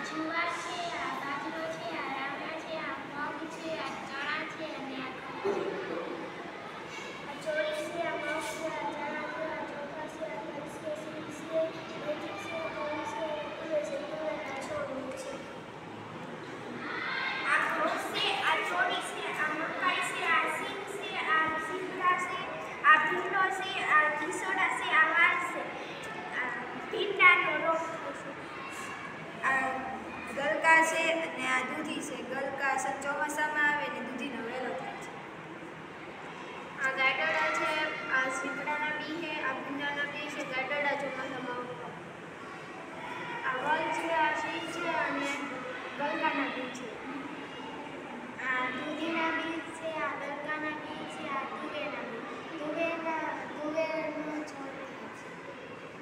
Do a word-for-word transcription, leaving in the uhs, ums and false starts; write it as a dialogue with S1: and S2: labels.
S1: જુવાર છે, આ બાજરો છે, આ રામડા છે, આ મગ છે, આ ચણા છે અને આ ચોળી છે, આ મગ છે, આ ચણા છે, આ ચોખા છે, આ કળશ છે, સિંગ છે, મેથી છે, તલ છે, તુવેર છે, તુવેર આ છોડવું છે. આ ઘઉં છે, આ ચોળી છે, આ મકાઈ છે, આ સિંગ છે, આ સિંગડા છે, આ ભીંડો છે, આ ઘીસોડા છે, આ વાર છે, આ ભીંડાનો રોપ છે, આ ગલકા છે અને આ દૂધી છે. ગલકા ચોમાસા